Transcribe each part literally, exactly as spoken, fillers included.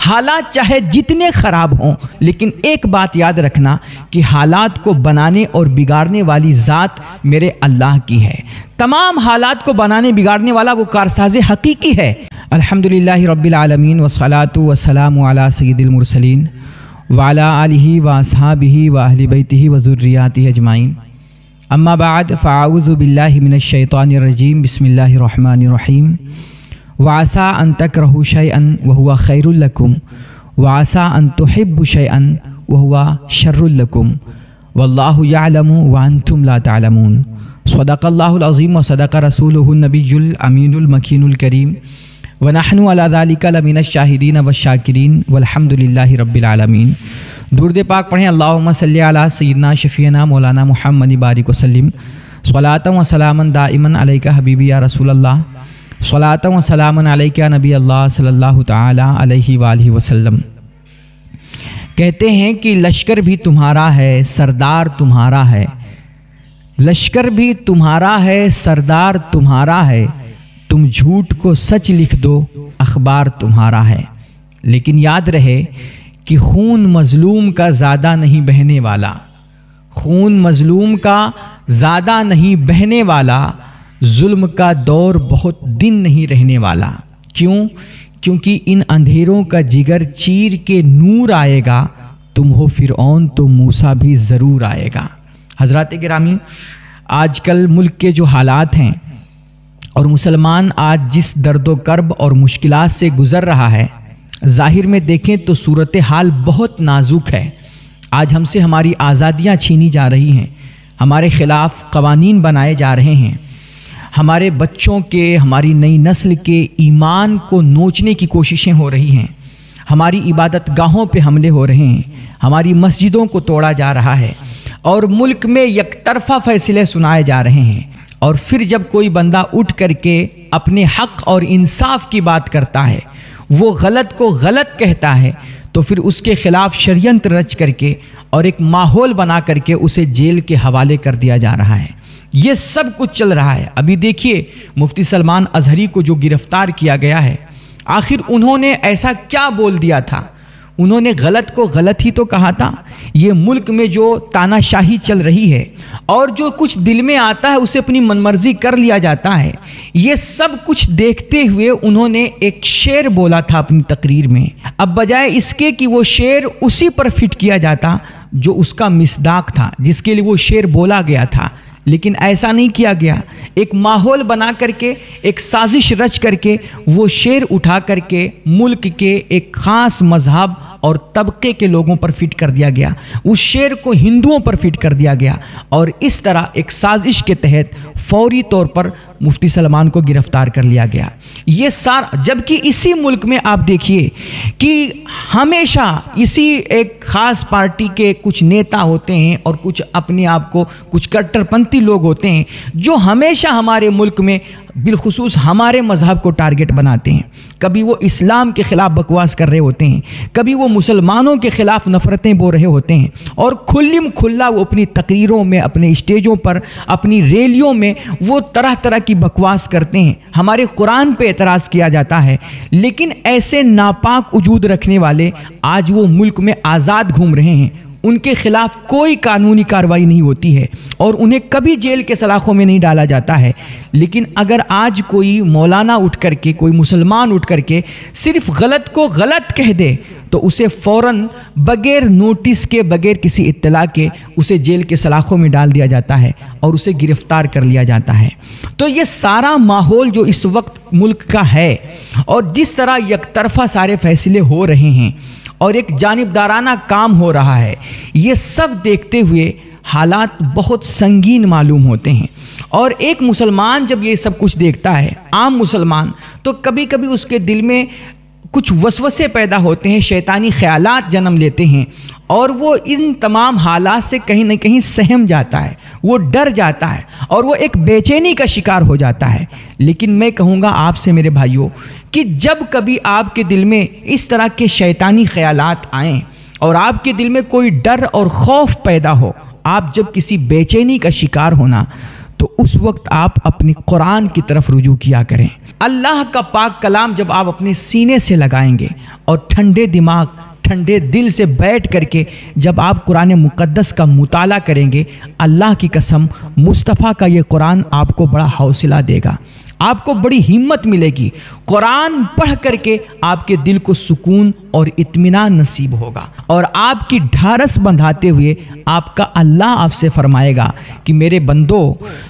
حالات چاہے جتنے خراب ہوں، لیکن ایک بات یاد رکھنا کہ حالات کو بنانے اور بگاڑنے والی ذات میرے اللہ کی ہے۔ تمام حالات کو بنانے بگاڑنے والا وہ کارساز حقیقی ہے۔ الحمدللہ رب العالمین والصلاة والسلام علی سید المرسلین وعلی آلہ واصحابہ واہل بیتہ وذریاتہ اجمعین، اما بعد فاعوذ باللہ من الشیطان الرجیم، بسم اللہ الرحمن الرحیم۔ وعسى أن تكرهوا شيئا وهو خير لكم وعسى أن تحبوا شيئا وهو شر لكم والله يعلم وأنتم لا تعلمون۔ صدق الله العظيم وصدق رسوله النبي الأمين المكين الكريم، ونحن على ذلك لمن الشاهدين والشاكرين والحمد لله رب العالمين۔ درود پاک پڑھیں، اللہم صلی علی سیدنا شفیعنا مولانا محمد بارک وسلم، صلاۃ و سلاما دائما علیک حبیبی یا رسول اللہ، صلاۃ و سلام علیک نبی اللہ صلی اللہ تعالی علیہ وآلہ وسلم۔ کہتے ہیں کہ لشکر بھی تمہارا ہے، سردار تمہارا ہے، لشکر بھی تمہارا ہے، سردار تمہارا ہے، تم جھوٹ کو سچ لکھ دو، اخبار تمہارا ہے۔ لیکن یاد رہے کہ خون مظلوم کا زیادہ نہیں بہنے والا، خون مظلوم کا زیادہ نہیں بہنے والا، ظلم کا دور بہت دن نہیں رہنے والا۔ کیوں؟ کیونکہ ان اندھیروں کا جگر چیر کے نور آئے گا، تم ہو فرعون تو موسیٰ بھی ضرور آئے گا۔ حضرات گرامی، آج کل ملک کے جو حالات ہیں اور مسلمان آج جس درد و کرب اور مشکلات سے گزر رہا ہے، ظاہر میں دیکھیں تو صورتحال بہت نازک ہے۔ آج ہم سے ہماری آزادیاں چھینی جا رہی ہیں، ہمارے خلاف قوانین بنائے جا رہے ہیں، ہمارے بچوں کے، ہماری نئی نسل کے ایمان کو نوچنے کی کوششیں ہو رہی ہیں، ہماری عبادت گاہوں پہ حملے ہو رہے ہیں، ہماری مسجدوں کو توڑا جا رہا ہے، اور ملک میں یک طرفہ فیصلے سنائے جا رہے ہیں۔ اور پھر جب کوئی بندہ اٹھ کر کے اپنے حق اور انصاف کی بات کرتا ہے، وہ غلط کو غلط کہتا ہے، تو پھر اس کے خلاف شریعت رچ کر کے اور ایک ماحول بنا کر کے اسے جیل کے حوالے کر دیا جا رہا ہے۔ یہ سب کچھ چل رہا ہے۔ ابھی دیکھیے مفتی سلمان ازہری کو جو گرفتار کیا گیا ہے، آخر انہوں نے ایسا کیا بول دیا تھا؟ انہوں نے غلط کو غلط ہی تو کہا تھا۔ یہ ملک میں جو تانا شاہی چل رہی ہے اور جو کچھ دل میں آتا ہے اسے اپنی من مرضی کر لیا جاتا ہے، یہ سب کچھ دیکھتے ہوئے انہوں نے ایک شعر بولا تھا اپنی تقریر میں۔ اب بجائے اس کے کہ وہ شعر اسی پر فٹ کیا جاتا جو اس کا مصداق تھا، جس کے لیے وہ شعر بولا گیا تھا، لیکن ایسا نہیں کیا گیا۔ ایک ماحول بنا کر کے، ایک سازش رچ کر کے وہ شعر اٹھا کر کے ملک کے ایک خاص مذہب اور طبقے کے لوگوں پر فٹ کر دیا گیا، اس شعر کو ہندوؤں پر فٹ کر دیا گیا، اور اس طرح ایک سازش کے تحت فوری طور پر مفتی سلمان کو گرفتار کر لیا گیا۔ یہ سارا، جبکہ اسی ملک میں آپ دیکھیے کہ ہمیشہ اسی ایک خاص پارٹی کے کچھ نیتا ہوتے ہیں اور کچھ اپنے آپ کو کچھ کٹر پنتھی لوگ ہوتے ہیں جو ہمیشہ ہمارے ملک میں بالخصوص ہمارے مذہب کو ٹارگٹ بناتے ہیں۔ کبھی وہ اسلام کے خلاف بکواس کر رہے ہوتے ہیں، کبھی وہ مسلمانوں کے خلاف نفرتیں بو رہے ہوتے ہیں، اور کھلم کھلا وہ اپنی تقریروں میں، اپنے اسٹیجوں پر، اپنی ریلیوں میں وہ طرح طرح کی بکواس کرتے ہیں۔ ہمارے قرآن پہ اعتراض کیا جاتا ہے، لیکن ایسے ناپاک وجود رکھنے والے آج وہ ملک میں آزاد گھوم رہے ہیں، ان کے خلاف کوئی قانونی کارروائی نہیں ہوتی ہے اور انہیں کبھی جیل کے سلاخوں میں نہیں ڈالا جاتا ہے۔ لیکن اگر آج کوئی مولانا اٹھ کر کے، کوئی مسلمان اٹھ کر کے صرف غلط کو غلط کہہ دے تو اسے فوراً بغیر نوٹس کے، بغیر کسی اطلاع کے اسے جیل کے سلاخوں میں ڈال دیا جاتا ہے اور اسے گرفتار کر لیا جاتا ہے۔ تو یہ سارا ماحول جو اس وقت ملک کا ہے اور جس طرح یک طرفہ سارے فیصلے ہو رہے ہیں اور ایک جانبدارانہ کام ہو رہا ہے، یہ سب دیکھتے ہوئے حالات بہت سنگین معلوم ہوتے ہیں۔ اور ایک مسلمان جب یہ سب کچھ دیکھتا ہے، عام مسلمان، تو کبھی کبھی اس کے دل میں کچھ وسوسے پیدا ہوتے ہیں، شیطانی خیالات جنم لیتے ہیں، اور وہ ان تمام حالات سے کہیں نہ کہیں سہم جاتا ہے، وہ ڈر جاتا ہے اور وہ ایک بے چینی کا شکار ہو جاتا ہے۔ لیکن میں کہوں گا آپ سے میرے بھائیوں کہ جب کبھی آپ کے دل میں اس طرح کے شیطانی خیالات آئیں اور آپ کے دل میں کوئی ڈر اور خوف پیدا ہو، آپ جب کسی بے چینی کا شکار ہونا، تو اس وقت آپ اپنی قرآن کی طرف رجوع کیا کریں۔ اللہ کا پاک کلام جب آپ اپنے سینے سے لگائیں گے اور ٹھنڈے دماغ ٹھنڈے دل سے بیٹھ کر کے جب آپ قرآن مقدس کا مطالعہ کریں گے، اللہ کی قسم مصطفیٰ کا یہ قرآن آپ کو بڑا حوصلہ دے گا، آپ کو بڑی ہمت ملے گی۔ قرآن پڑھ کر کے آپ کے دل کو سکون اور اطمینان نصیب ہوگا، اور آپ کی ڈھارس بندھاتے ہوئے آپ کا اللہ آپ سے فرمائے گا کہ میرے بندو،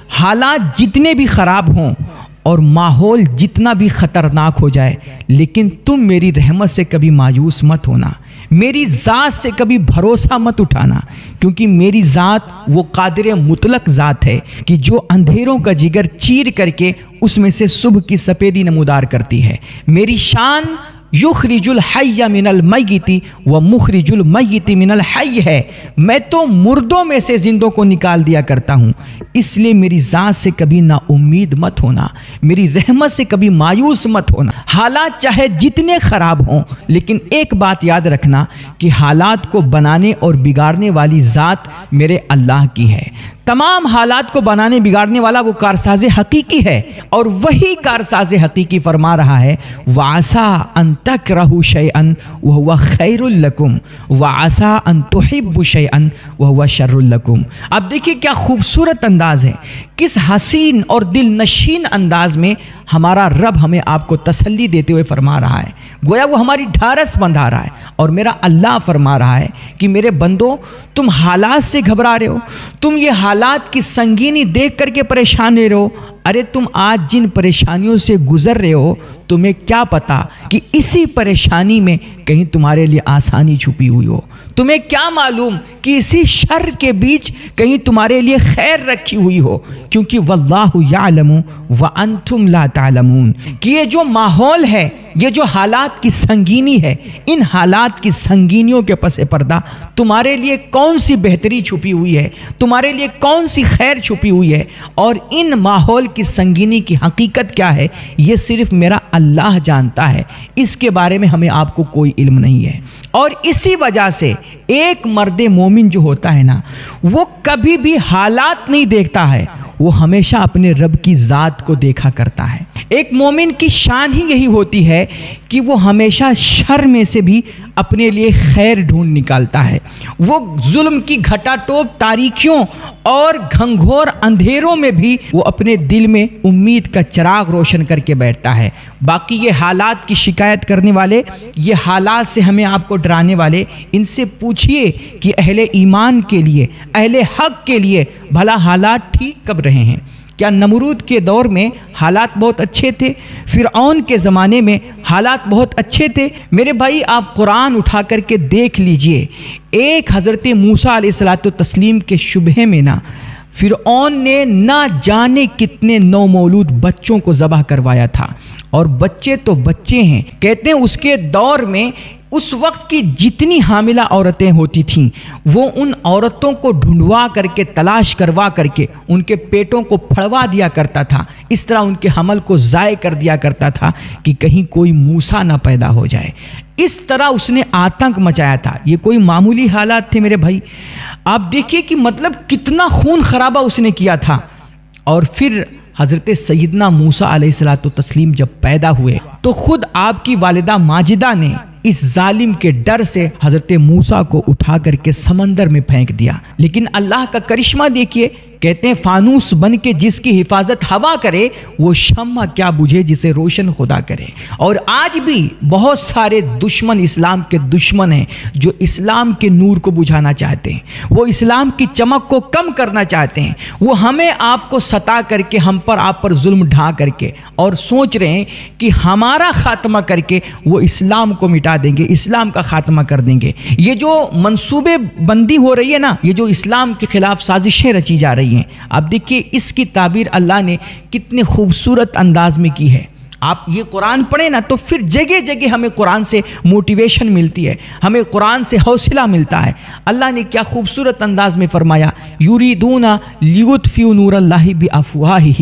حالات جتنے بھی خراب ہوں اور ماحول جتنا بھی خطرناک ہو جائے، لیکن تم میری رحمت سے کبھی مایوس مت ہونا، میری ذات سے کبھی بھروسہ مت اٹھانا، کیونکہ میری ذات وہ قادر مطلق ذات ہے کہ جو اندھیروں کا جگر چیر کر کے اس میں سے صبح کی سفیدی نمودار کرتی ہے۔ میری شان یخرج الحی من المیت و مخرج المیت من الحی ہے، میں تو مردوں میں سے زندوں کو نکال دیا کرتا ہوں، اس لیے میری ذات سے کبھی نا امید مت ہونا، میری رحمت سے کبھی مایوس مت ہونا۔ حالات چاہے جتنے خراب ہوں، لیکن ایک بات یاد رکھنا کہ حالات کو بنانے اور بگاڑنے والی ذات میرے اللہ کی ہے۔ تمام حالات کو بنانے بگاڑنے والا وہ کارساز حقیقی ہے، اور وہی کارساز حقیقی فرما رہا ہے وَعَسَىٰ أَن تَكْرَهُ شَيْئًا وَهُوَ خَيْرٌ لَكُمْ وَعَسَىٰ أَن تُحِبُّوا شَيْئًا وَهُوَ شَرٌ لَكُمْ۔ اب دیکھیے کیا خوبصورت انداز ہے، کس حسین اور دل نشین انداز میں ہمارا رب ہمیں آپ کو تسلی دیتے ہوئے فرما رہا ہے، گویا وہ ہماری ڈھارس بندھا رہا ہے، اور میرا اللہ فرما رہا ہے کہ میرے بندو، تم حالات سے گھبرا رہے ہو، تم یہ حالات کی سنگینی دیکھ کر کے پریشان رہے ہو، ارے تم آج جن پریشانیوں سے گزر رہے ہو، تمہیں کیا پتا کہ اسی پریشانی میں کہیں تمہارے لیے آسانی چھپی ہوئی ہو، تمہیں کیا معلوم کہ اسی شر کے بیچ کہیں تمہارے لیے خیر رکھی ہوئی ہو، کیونکہ واللہ یعلم وانتم لا تعلمون، کہ یہ جو ماحول ہے، یہ جو حالات کی سنگینی ہے، ان حالات کی سنگینیوں کے پس پردہ تمہارے لیے کون سی بہتری چھپی ہوئی ہے، تمہارے لیے کون سی خیر چھپی ہوئی ہے، اور ان ماحول کی سنگینی کی حقیقت کیا ہے، یہ صرف میرا اللہ جانتا ہے، اس کے بارے میں ہمیں آپ کو کوئی علم نہیں ہے۔ اور اسی وجہ سے ایک مرد مومن جو ہوتا ہے نا، وہ کبھی بھی حالات نہیں دیکھتا ہے، وہ ہمیشہ اپنے رب کی ذات کو دیکھا کرتا ہے۔ ایک مومن کی شان ہی یہی ہوتی ہے کہ وہ ہمیشہ شر میں سے بھی اپنے لیے خیر ڈھونڈ نکالتا ہے، وہ ظلم کی گھٹا ٹوپ تاریکیوں اور گھنگھور اندھیروں میں بھی وہ اپنے دل میں امید کا چراغ روشن کر کے بیٹھتا ہے۔ باقی یہ حالات کی شکایت کرنے والے، یہ حالات سے ہمیں آپ کو ڈرانے والے، ان سے پوچھئے کہ اہل ایمان کے لیے، اہل حق کے لیے بھلا حالات ٹھیک کب رہے ہیں؟ کیا نمرود کے دور میں حالات بہت اچھے تھے؟ فرعون کے زمانے میں حالات بہت اچھے تھے؟ میرے بھائی آپ قرآن اٹھا کر کے دیکھ لیجئے، ایک حضرت موسیٰ علیہ الصلوۃ والتسلیم کے شبہ میں نا فرعون نے نہ جانے کتنے نو مولود بچوں کو ذبح کروایا تھا، اور بچے تو بچے ہیں، کہتے ہیں اس کے دور میں اس وقت کی جتنی حاملہ عورتیں ہوتی تھیں، وہ ان عورتوں کو ڈھونڈوا کر کے تلاش کروا کر کے ان کے پیٹوں کو پھڑوا دیا کرتا تھا، اس طرح ان کے حمل کو ضائع کر دیا کرتا تھا کہ کہیں کوئی موسیٰ نہ پیدا ہو جائے۔ اس طرح اس نے آتنک مچایا تھا۔ یہ کوئی معمولی حالات تھے میرے بھائی؟ آپ دیکھیے کہ مطلب کتنا خون خرابہ اس نے کیا تھا۔ اور پھر حضرت سیدنا موسیٰ علیہ الصلوۃ والتسلیم جب پیدا ہوئے تو خود آپ کی والدہ ماجدہ نے اس ظالم کے ڈر سے حضرت موسیٰ کو اٹھا کر کے سمندر میں پھینک دیا، لیکن اللہ کا کرشمہ دیکھیے، کہتے ہیں فانوس بن کے جس کی حفاظت ہوا کرے وہ شمع کیا بجھے جسے روشن خدا کرے۔ اور آج بھی بہت سارے دشمن اسلام کے دشمن ہیں جو اسلام کے نور کو بجھانا چاہتے ہیں، وہ اسلام کی چمک کو کم کرنا چاہتے ہیں، وہ ہمیں آپ کو ستا کر کے ہم پر آپ پر ظلم ڈھا کر کے اور سوچ رہے ہیں کہ ہمارا خاتمہ کر کے وہ اسلام کو مٹا دیں گے، اسلام کا خاتمہ کر دیں گے۔ یہ جو منصوبے بندی ہو رہی ہے نا، یہ جو اسلام کے خلاف سازشیں رچی جا رہی ہیں، اب دیکھیے اس کی تعبیر اللہ نے کتنے خوبصورت انداز میں کی ہے۔ آپ یہ قرآن پڑھیں نا تو پھر جگہ جگہ ہمیں قرآن سے موٹیویشن ملتی ہے، ہمیں قرآن سے حوصلہ ملتا ہے۔ اللہ نے کیا خوبصورت انداز میں فرمایا، یریدون لیطفئوا نور اللہ بافواہہم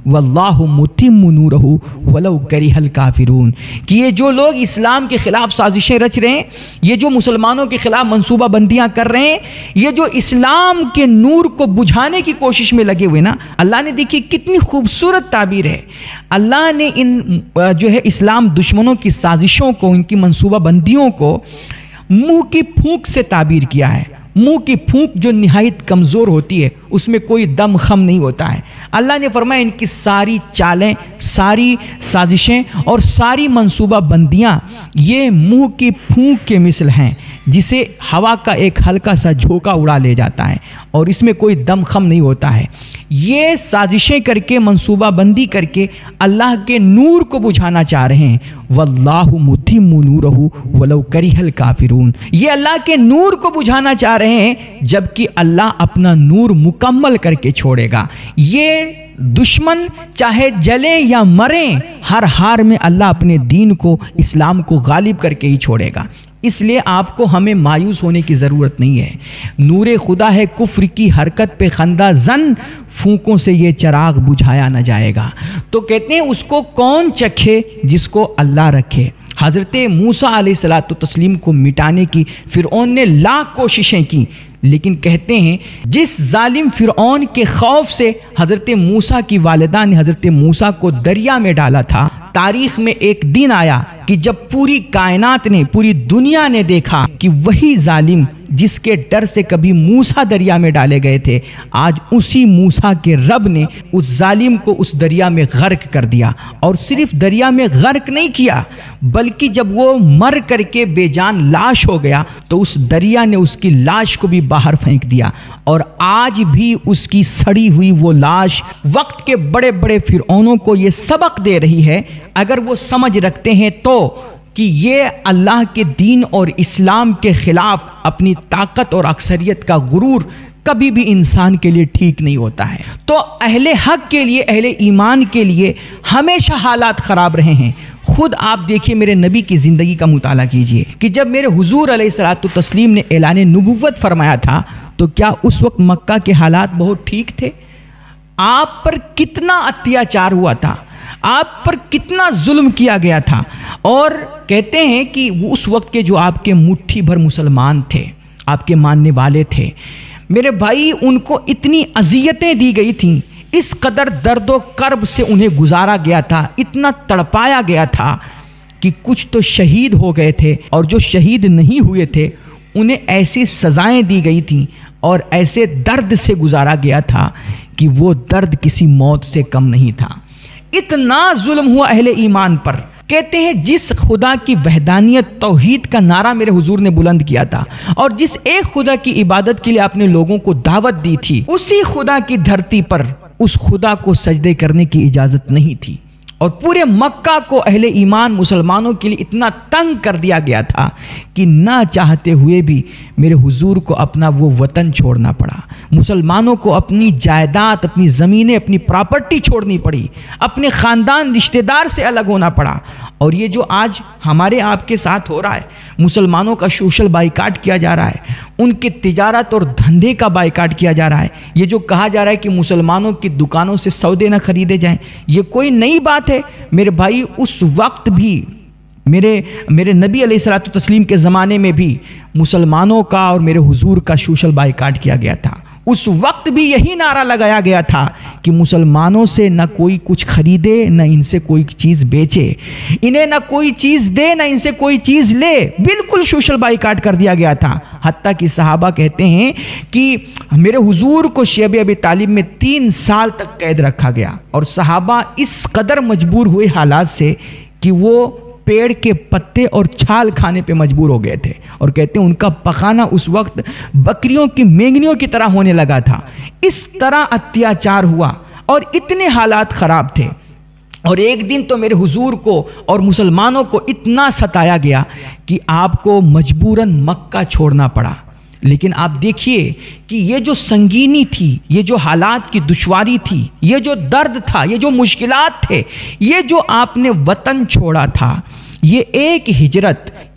واللہ متم نورہ ولو کرہ الکافرون، کہ یہ جو لوگ اسلام کے خلاف سازشیں رچ رہے ہیں، یہ جو مسلمانوں کے خلاف منصوبہ بندیاں کر رہے ہیں، یہ جو اسلام کے نور کو بجھانے کی کوشش میں لگے ہوئے نا، اللہ نے دیکھی کتنی خوبصورت تعبیر ہے، اللہ نے ان جو ہے اسلام دشمنوں کی سازشوں کو، ان کی منصوبہ بندیوں کو منہ کی پھونک سے تعبیر کیا ہے۔ منہ کی پھونک جو نہایت کمزور ہوتی ہے، اس میں کوئی دم خم نہیں ہوتا ہے۔ اللہ نے فرمایا ان کی ساری چالیں، ساری سازشیں اور ساری منصوبہ بندیاں یہ منہ کی پھونک کے مثل ہیں، جسے ہوا کا ایک ہلکا سا جھونکا اڑا لے جاتا ہے اور اس میں کوئی دم خم نہیں ہوتا ہے۔ یہ سازشیں کر کے، منصوبہ بندی کر کے اللہ کے نور کو بجھانا چاہ رہے ہیں۔ واللہ متم نورہ ولو کرہ الکافرون، یہ اللہ کے نور کو بجھانا چاہ رہے ہیں جبکہ اللہ اپنا نور مکمل کر کے چھوڑے گا۔ یہ دشمن چاہے جلیں یا مریں، ہر ہار میں اللہ اپنے دین کو، اسلام کو غالب کر کے ہی چھوڑے گا۔ اس لیے آپ کو ہمیں مایوس ہونے کی ضرورت نہیں ہے۔ نور خدا ہے کفر کی حرکت پہ خندہ زن، پھونکوں سے یہ چراغ بجھایا نہ جائے گا۔ تو کہتے ہیں اس کو کون چکھے جس کو اللہ رکھے۔ حضرت موسیٰ علیہ الصلوۃ والتسلیم کو مٹانے کی فرعون نے لاکھ کوششیں کی، لیکن کہتے ہیں جس ظالم فرعون کے خوف سے حضرت موسیٰ کی والدہ نے حضرت موسیٰ کو دریا میں ڈالا تھا، تاریخ میں ایک دن آیا کہ جب پوری کائنات نے، پوری دنیا نے دیکھا کہ وہی ظالم جس کے ڈر سے کبھی موسیٰ دریا میں ڈالے گئے تھے، آج اسی موسیٰ کے رب نے اس ظالم کو اس دریا میں غرق کر دیا۔ اور صرف دریا میں غرق نہیں کیا، بلکہ جب وہ مر کر کے بے جان لاش ہو گیا تو اس دریا نے اس کی لاش کو بھی باہر پھینک دیا۔ اور آج بھی اس کی سڑی ہوئی وہ لاش وقت کے بڑے بڑے فرعونوں کو یہ سبق دے رہی ہے، اگر وہ سمجھ رکھتے ہیں تو، کہ یہ اللہ کے دین اور اسلام کے خلاف اپنی طاقت اور اکثریت کا غرور کبھی بھی انسان کے لیے ٹھیک نہیں ہوتا ہے۔ تو اہل حق کے لیے، اہل ایمان کے لیے ہمیشہ حالات خراب رہے ہیں۔ خود آپ دیکھیے، میرے نبی کی زندگی کا مطالعہ کیجئے کہ جب میرے حضور علیہ الصلوۃ والتسلیم نے اعلان نبوت فرمایا تھا تو کیا اس وقت مکہ کے حالات بہت ٹھیک تھے؟ آپ پر کتنا اتیاچار ہوا تھا، آپ پر کتنا ظلم کیا گیا تھا، اور کہتے ہیں کہ اس وقت کے جو آپ کے مٹھی بھر مسلمان تھے، آپ کے ماننے والے تھے میرے بھائی، ان کو اتنی اذیتیں دی گئی تھیں، اس قدر درد و کرب سے انہیں گزارا گیا تھا، اتنا تڑپایا گیا تھا کہ کچھ تو شہید ہو گئے تھے، اور جو شہید نہیں ہوئے تھے انہیں ایسی سزائیں دی گئی تھیں اور ایسے درد سے گزارا گیا تھا کہ وہ درد کسی موت سے کم نہیں تھا۔ اتنا ظلم ہوا اہل ایمان پر۔ کہتے ہیں جس خدا کی وحدانیت، توحید کا نعرہ میرے حضور نے بلند کیا تھا، اور جس ایک خدا کی عبادت کے لیے آپ نے لوگوں کو دعوت دی تھی، اسی خدا کی دھرتی پر اس خدا کو سجدے کرنے کی اجازت نہیں تھی، اور پورے مکہ کو اہل ایمان مسلمانوں کے لیے اتنا تنگ کر دیا گیا تھا کہ نہ چاہتے ہوئے بھی میرے حضور کو اپنا وہ وطن چھوڑنا پڑا، مسلمانوں کو اپنی جائیداد، اپنی زمینیں، اپنی پراپرٹی چھوڑنی پڑی، اپنے خاندان رشتہ دار سے الگ ہونا پڑا۔ اور یہ جو آج ہمارے آپ کے ساتھ ہو رہا ہے، مسلمانوں کا سوشل بائیکاٹ کیا جا رہا ہے، ان کی تجارت اور دھندے کا بائیکاٹ کیا جا رہا ہے، یہ جو کہا جا رہا ہے کہ مسلمانوں کی دکانوں سے سودے نہ خریدے جائیں، یہ کوئی نئی بات ہے میرے بھائی۔ اس وقت بھی میرے میرے نبی علیہ الصلوۃ والتسلیم کے زمانے میں بھی مسلمانوں کا اور میرے حضور کا سوشل بائیکاٹ کیا گیا تھا۔ اس وقت بھی یہی نعرہ لگایا گیا تھا کہ مسلمانوں سے نہ کوئی کچھ خریدے، نہ ان سے کوئی چیز بیچے، انہیں نہ کوئی چیز دے، نہ ان سے کوئی چیز لے، بالکل سوشل بائیکاٹ کر دیا گیا تھا۔ حتیٰ کہ صحابہ کہتے ہیں کہ میرے حضور کو شیب ابی طالب میں تین سال تک قید رکھا گیا، اور صحابہ اس قدر مجبور ہوئے حالات سے کہ وہ پیڑ کے پتے اور چھال کھانے پہ مجبور ہو گئے تھے، اور کہتے ہیں ان کا پخانہ اس وقت بکریوں کی مینگنیوں کی طرح ہونے لگا تھا۔ اس طرح اتیاچار ہوا اور اتنے حالات خراب تھے، اور ایک دن تو میرے حضور کو اور مسلمانوں کو اتنا ستایا گیا کہ آپ کو مجبوراً مکہ چھوڑنا پڑا۔ لیکن آپ دیکھیے کہ یہ جو سنگینی تھی، یہ جو حالات کی دشواری تھی، یہ جو درد تھا، یہ جو مشکلات تھے، یہ جو آپ نے وطن چھوڑا تھا، یہ ایک ہجرت،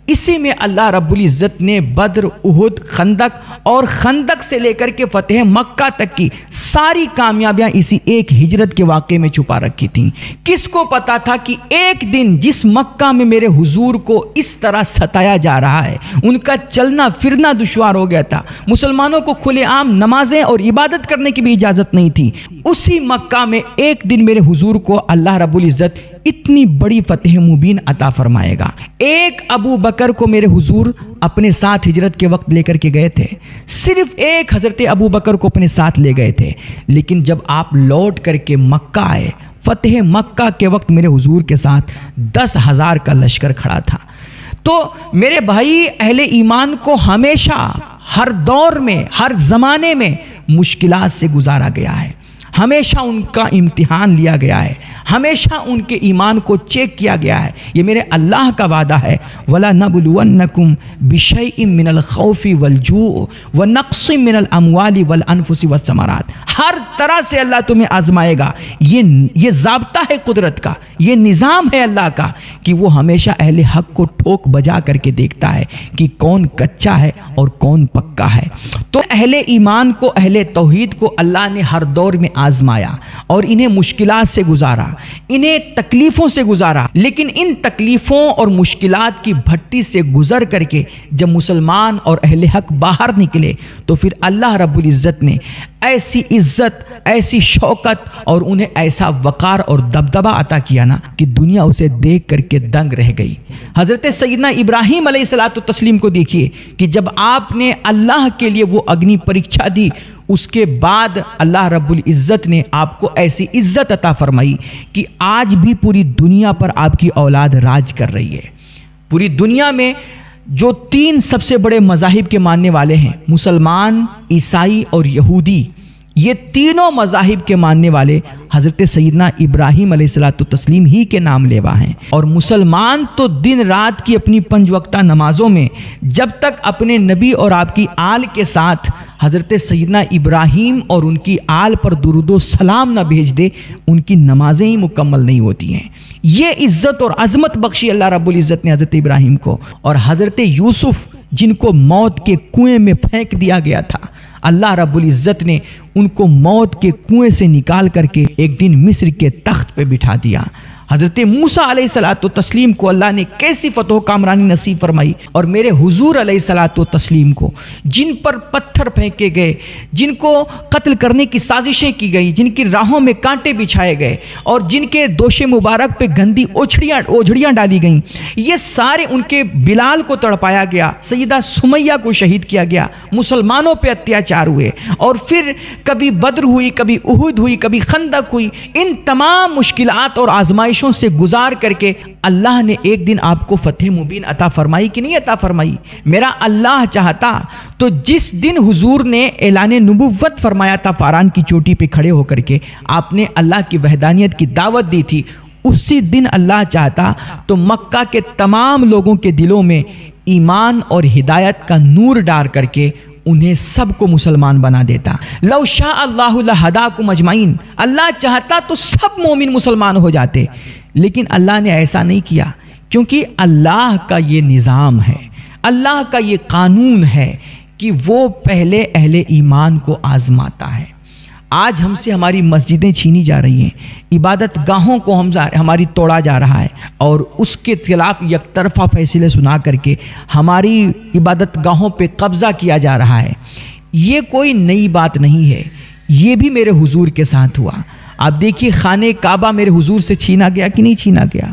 اسی میں اللہ رب العزت نے بدر، احد، خندق اور خندق سے لے کر کے فتح مکہ تک کی ساری کامیابیاں اسی ایک ہجرت کے واقعے میں چھپا رکھی تھیں۔ کس کو پتا تھا کہ ایک دن جس مکہ میں میرے حضور کو اس طرح ستایا جا رہا ہے، ان کا چلنا پھرنا دشوار ہو گیا تھا، مسلمانوں کو کھلے عام نمازیں اور عبادت کرنے کی بھی اجازت نہیں تھی، اسی مکہ میں ایک دن میرے حضور کو اللہ رب العزت اتنی بڑی فتح مبین عطا فرمائے گا۔ ایک ابو بکر کو میرے حضور اپنے ساتھ ہجرت کے وقت لے کر کے گئے تھے، صرف ایک حضرت ابو بکر کو اپنے ساتھ لے گئے تھے، لیکن جب آپ لوٹ کر کے مکہ آئے، فتح مکہ کے وقت میرے حضور کے ساتھ دس ہزار کا لشکر کھڑا تھا۔ تو میرے بھائی، اہل ایمان کو ہمیشہ ہر دور میں، ہر زمانے میں مشکلات سے گزارا گیا ہے، ہمیشہ ان کا امتحان لیا گیا ہے، ہمیشہ ان کے ایمان کو چیک کیا گیا ہے۔ یہ میرے اللہ کا وعدہ ہے، وَلَنَبْلُوَنَّكُمْ بِشَيْءٍ مِّنَ الْخَوْفِ وَالْجُوعِ وَنَقْصٍ مِّنَ الْأَمْوَالِ وَالْأَنفُسِ وَالثَّمَرَاتِ۔ ہر طرح سے اللہ تمہیں آزمائے گا۔ یہ یہ ضابطہ ہے قدرت کا، یہ نظام ہے اللہ کا کہ وہ ہمیشہ اہل حق کو ٹھوک بجا کر کے دیکھتا ہے کہ کون کچا ہے اور کون پکا ہے۔ تو اہل ایمان کو، اہل توحید کو اللہ نے ہر دور میں آزمایا اور انہیں مشکلات سے گزارا، انہیں تکلیفوں سے گزارا، لیکن ان تکلیفوں اور مشکلات کی بھٹی سے گزر کر کے جب مسلمان اور اہل حق باہر نکلے تو پھر اللہ رب العزت نے ایسی عزت، ایسی شوکت اور انہیں ایسا وقار اور دبدبہ عطا کیا نا کہ دنیا اسے دیکھ کر کے دنگ رہ گئی۔ حضرت سیدنا ابراہیم علیہ الصلوۃ والتسلیم کو دیکھیے کہ جب آپ نے اللہ کے لیے وہ اگنی پریکشا دی، اس کے بعد اللہ رب العزت نے آپ کو ایسی عزت عطا فرمائی کہ آج بھی پوری دنیا پر آپ کی اولاد راج کر رہی ہے۔ پوری دنیا میں جو تین سب سے بڑے مذاہب کے ماننے والے ہیں، مسلمان، عیسائی اور یہودی، یہ تینوں مذاہب کے ماننے والے حضرت سیدنا ابراہیم علیہ الصلوۃ والتسلیم ہی کے نام لیوا ہیں۔ اور مسلمان تو دن رات کی اپنی پنج وقتہ نمازوں میں جب تک اپنے نبی اور آپ کی آل کے ساتھ حضرت سیدنا ابراہیم اور ان کی آل پر درود و سلام نہ بھیج دے، ان کی نمازیں ہی مکمل نہیں ہوتی ہیں۔ یہ عزت اور عظمت بخشی اللہ رب العزت نے حضرت ابراہیم کو۔ اور حضرت یوسف جن کو موت کے کنویں میں پھینک دیا گیا تھا، اللہ رب العزت نے ان کو موت کے کنویں سے نکال کر کے ایک دن مصر کے تخت پہ بٹھا دیا۔ حضرت موسیٰ علیہ الصلوۃ والتسلیم کو اللہ نے کیسی فتح و کامرانی نصیب فرمائی، اور میرے حضور علیہ الصلوۃ والتسلیم کو جن پر پتھر پھینکے گئے، جن کو قتل کرنے کی سازشیں کی گئی، جن کی راہوں میں کانٹے بچھائے گئے اور جن کے دوش مبارک پہ گندی اوچھڑیاں اوجھڑیاں ڈالی گئیں، یہ سارے ان کے بلال کو تڑپایا گیا، سیدہ سمیہ کو شہید کیا گیا، مسلمانوں پہ اتیاچار ہوئے، اور پھر کبھی بدر ہوئی، کبھی احد ہوئی، کبھی خندق ہوئی۔ ان تمام مشکلات اور آزمائشوں سے گزار کر کے اللہ نے ایک دن آپ کو فتح مبین عطا فرمائی کہ نہیں عطا فرمائی؟ میرا اللہ چاہتا تو جس دن حضور نے اعلان نبوت فرمایا تھا فاران کی چوٹی پہ کھڑے ہو کر کے، آپ نے اللہ کی وحدانیت کی دعوت دی تھی، اسی دن اللہ چاہتا تو مکہ کے تمام لوگوں کے دلوں میں ایمان اور ہدایت کا نور ڈال کر کے انہیں سب کو مسلمان بنا دیتا۔ لو شاء اللہ لہداکم اجمعین، اللہ چاہتا تو سب مومن مسلمان ہو جاتے، لیکن اللہ نے ایسا نہیں کیا، کیونکہ اللہ کا یہ نظام ہے، اللہ کا یہ قانون ہے کہ وہ پہلے اہل ایمان کو آزماتا ہے۔ آج ہم سے ہماری مسجدیں چھینی جا رہی ہیں، عبادت گاہوں کو ہم ہماری توڑا جا رہا ہے، اور اس کے خلاف یک طرفہ فیصلے سنا کر کے ہماری عبادت گاہوں پہ قبضہ کیا جا رہا ہے۔ یہ کوئی نئی بات نہیں ہے، یہ بھی میرے حضور کے ساتھ ہوا۔ آپ دیکھیے خانہ کعبہ میرے حضور سے چھینا گیا کہ نہیں چھینا گیا؟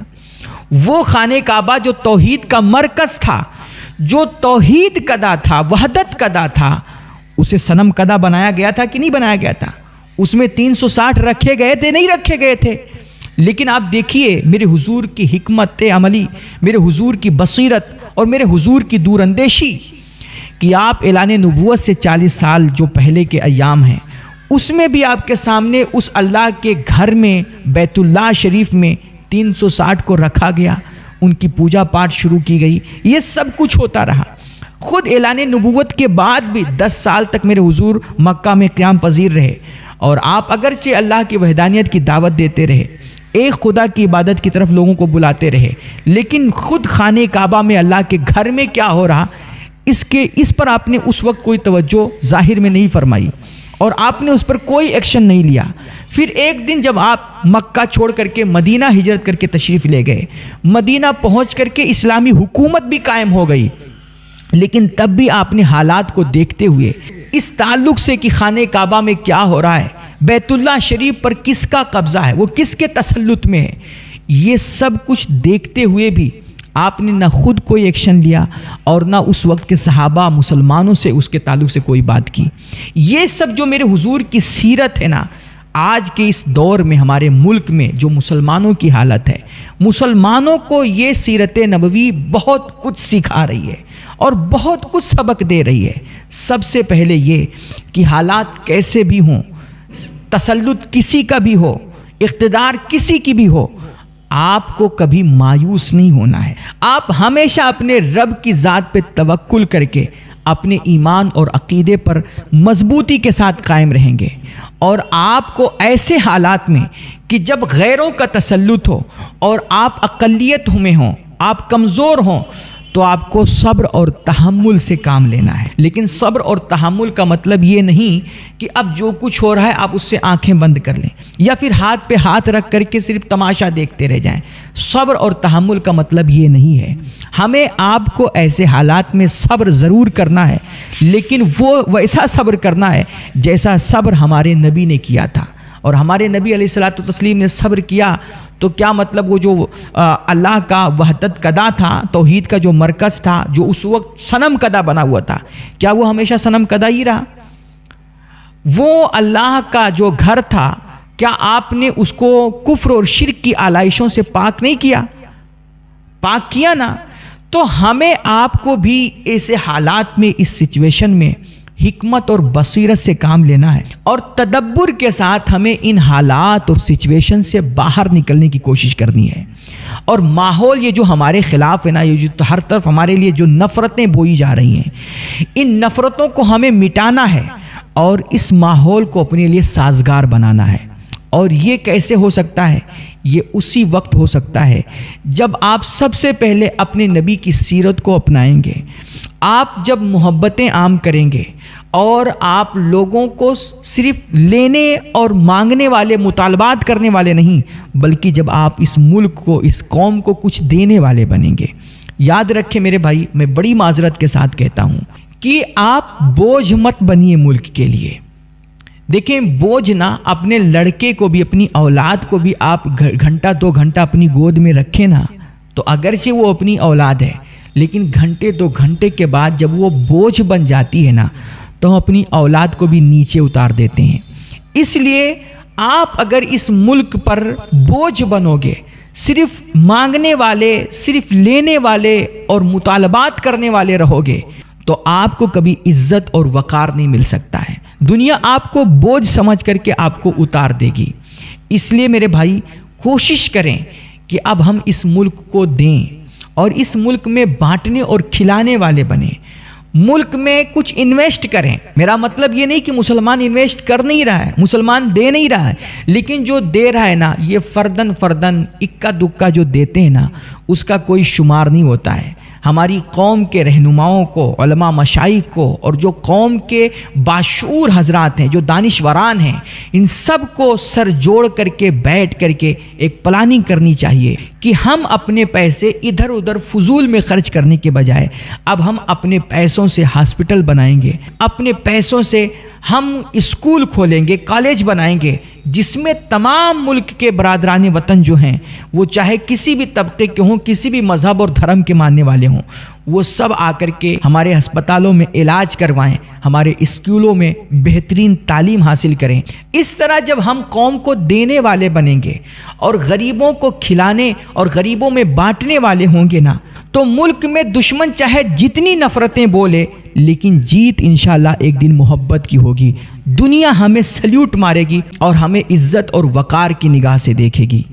وہ خانہ کعبہ جو توحید کا مرکز تھا، جو توحید کدا تھا، وحدت کدا تھا، اسے صنم کدا بنایا گیا تھا کہ نہیں بنایا گیا تھا؟ اس میں تین سو ساٹھ رکھے گئے تھے؟ نہیں رکھے گئے تھے۔ لیکن آپ دیکھیے میرے حضور کی حکمت عملی، میرے حضور کی بصیرت اور میرے حضور کی دور اندیشی کہ آپ اعلان نبوت سے چالیس سال جو پہلے کے ایام ہیں، اس میں بھی آپ کے سامنے اس اللہ کے گھر میں بیت اللہ شریف میں تین سو ساٹھ کو رکھا گیا، ان کی پوجا پاٹ شروع کی گئی، یہ سب کچھ ہوتا رہا۔ خود اعلان نبوت کے بعد بھی دس سال تک میرے حضور مکہ میں قیام پذیر رہے، اور آپ اگرچہ اللہ کی وحدانیت کی دعوت دیتے رہے، ایک خدا کی عبادت کی طرف لوگوں کو بلاتے رہے، لیکن خود خانہ کعبہ میں اللہ کے گھر میں کیا ہو رہا اس کے اس پر آپ نے اس وقت کوئی توجہ ظاہر میں نہیں فرمائی اور آپ نے اس پر کوئی ایکشن نہیں لیا۔ پھر ایک دن جب آپ مکہ چھوڑ کر کے مدینہ ہجرت کر کے تشریف لے گئے، مدینہ پہنچ کر کے اسلامی حکومت بھی قائم ہو گئی، لیکن تب بھی آپ نے حالات کو دیکھتے ہوئے اس تعلق سے کہ خانہ کعبہ میں کیا ہو رہا ہے، بیت اللہ شریف پر کس کا قبضہ ہے، وہ کس کے تسلط میں ہے، یہ سب کچھ دیکھتے ہوئے بھی آپ نے نہ خود کوئی ایکشن لیا اور نہ اس وقت کے صحابہ مسلمانوں سے اس کے تعلق سے کوئی بات کی۔ یہ سب جو میرے حضور کی سیرت ہے نا، آج کے اس دور میں ہمارے ملک میں جو مسلمانوں کی حالت ہے، مسلمانوں کو یہ سیرت نبوی بہت کچھ سکھا رہی ہے اور بہت کچھ سبق دے رہی ہے۔ سب سے پہلے یہ کہ حالات کیسے بھی ہوں، تسلط کسی کا بھی ہو، اقتدار کسی کی بھی ہو، آپ کو کبھی مایوس نہیں ہونا ہے۔ آپ ہمیشہ اپنے رب کی ذات پہ توکل کر کے اپنے ایمان اور عقیدے پر مضبوطی کے ساتھ قائم رہیں گے، اور آپ کو ایسے حالات میں کہ جب غیروں کا تسلط ہو اور آپ اقلیت میں ہوں، آپ کمزور ہوں، تو آپ کو صبر اور تحمل سے کام لینا ہے۔ لیکن صبر اور تحمل کا مطلب یہ نہیں کہ اب جو کچھ ہو رہا ہے آپ اس سے آنکھیں بند کر لیں یا پھر ہاتھ پہ ہاتھ رکھ کر کے صرف تماشا دیکھتے رہ جائیں۔ صبر اور تحمل کا مطلب یہ نہیں ہے۔ ہمیں آپ کو ایسے حالات میں صبر ضرور کرنا ہے، لیکن وہ ویسا صبر کرنا ہے جیسا صبر ہمارے نبی نے کیا تھا، اور ہمارے نبی علیہ الصلوۃ والتسلیم نے صبر کیا تو کیا مطلب وہ جو اللہ کا وحدت قدا تھا، توحید کا جو مرکز تھا، جو اس وقت صنم قدا بنا ہوا تھا، کیا وہ ہمیشہ صنم قدا ہی رہا؟ وہ اللہ کا جو گھر تھا، کیا آپ نے اس کو کفر اور شرک کی آلائشوں سے پاک نہیں کیا؟ پاک کیا نا۔ تو ہمیں آپ کو بھی ایسے حالات میں، اس سچویشن میں حکمت اور بصیرت سے کام لینا ہے، اور تدبر کے ساتھ ہمیں ان حالات اور سچویشن سے باہر نکلنے کی کوشش کرنی ہے۔ اور ماحول یہ جو ہمارے خلاف ہے نا، یہ جو ہر طرف ہمارے لیے جو نفرتیں بوئی جا رہی ہیں، ان نفرتوں کو ہمیں مٹانا ہے اور اس ماحول کو اپنے لیے سازگار بنانا ہے۔ اور یہ کیسے ہو سکتا ہے؟ یہ اسی وقت ہو سکتا ہے جب آپ سب سے پہلے اپنے نبی کی سیرت کو اپنائیں گے، آپ جب محبتیں عام کریں گے اور آپ لوگوں کو صرف لینے اور مانگنے والے، مطالبات کرنے والے نہیں، بلکہ جب آپ اس ملک کو، اس قوم کو کچھ دینے والے بنیں گے۔ یاد رکھیں میرے بھائی، میں بڑی معذرت کے ساتھ کہتا ہوں کہ آپ بوجھ مت بنیے ملک کے لیے۔ دیکھیں، بوجھ نہ، اپنے لڑکے کو بھی، اپنی اولاد کو بھی آپ گھنٹہ دو گھنٹہ اپنی گود میں رکھیں نا، تو اگرچہ وہ اپنی اولاد ہے، لیکن گھنٹے دو گھنٹے کے بعد جب وہ بوجھ بن جاتی ہے نا، تو ہم اپنی اولاد کو بھی نیچے اتار دیتے ہیں۔ اس لیے آپ اگر اس ملک پر بوجھ بنو گے، صرف مانگنے والے، صرف لینے والے اور مطالبات کرنے والے رہو گے، تو آپ کو کبھی عزت اور وقار نہیں مل سکتا ہے۔ دنیا آپ کو بوجھ سمجھ کر کے آپ کو اتار دے گی۔ اس لیے میرے بھائی، کوشش کریں کہ اب ہم اس ملک کو دیں اور اس ملک میں بانٹنے اور کھلانے والے بنیں۔ ملک میں کچھ انویسٹ کریں۔ میرا مطلب یہ نہیں کہ مسلمان انویسٹ کر نہیں رہا ہے، مسلمان دے نہیں رہا ہے، لیکن جو دے رہا ہے نا، یہ فردن فردن اکا دکا جو دیتے ہیں نا، اس کا کوئی شمار نہیں ہوتا ہے۔ ہماری قوم کے رہنماؤں کو، علماء مشائخ کو، اور جو قوم کے باشعور حضرات ہیں، جو دانشوران ہیں، ان سب کو سر جوڑ کر کے بیٹھ کر کے ایک پلاننگ کرنی چاہیے کہ ہم اپنے پیسے ادھر ادھر فضول میں خرچ کرنے کے بجائے اب ہم اپنے پیسوں سے ہاسپٹل بنائیں گے، اپنے پیسوں سے ہم اسکول کھولیں گے، کالج بنائیں گے، جس میں تمام ملک کے برادران وطن جو ہیں، وہ چاہے کسی بھی طبقے کے ہوں، کسی بھی مذہب اور دھرم کے ماننے والے ہوں، وہ سب آ کر کے ہمارے ہسپتالوں میں علاج کروائیں، ہمارے اسکولوں میں بہترین تعلیم حاصل کریں۔ اس طرح جب ہم قوم کو دینے والے بنیں گے اور غریبوں کو کھلانے اور غریبوں میں بانٹنے والے ہوں گے نا، تو ملک میں دشمن چاہے جتنی نفرتیں بولے، لیکن جیت انشاءاللہ ایک دن محبت کی ہوگی۔ دنیا ہمیں سلیوٹ مارے گی اور ہمیں عزت اور وقار کی نگاہ سے دیکھے گی۔